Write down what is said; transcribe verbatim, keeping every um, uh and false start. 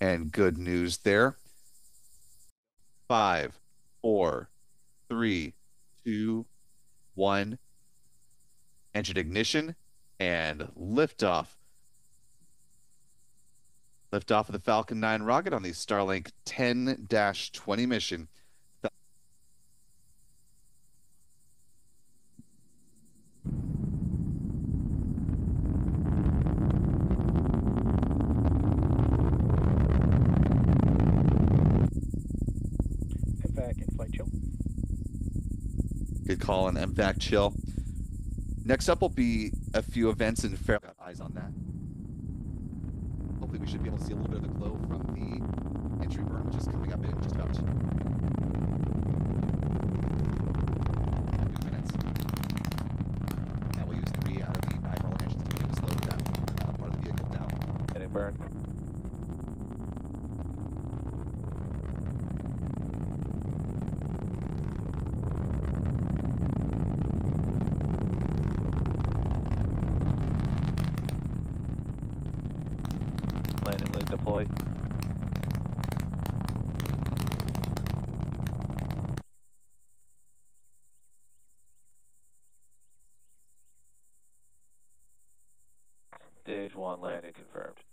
And good news there. Five, four, three, two, one. Engine ignition and liftoff. Liftoff of the Falcon nine rocket on the Starlink ten dash twenty mission. M VAC and flight chill. Good call on M VAC chill. Next up will be a few events in fair. Got eyes on that. Hopefully we should be able to see a little bit of the glow from the entry burn, which is coming up in just about two minutes. And we'll use three out of the nine roll engines to begin to slow that uh, part of the vehicle down. Getting burn. Landing leg deployed. Stage one landing confirmed.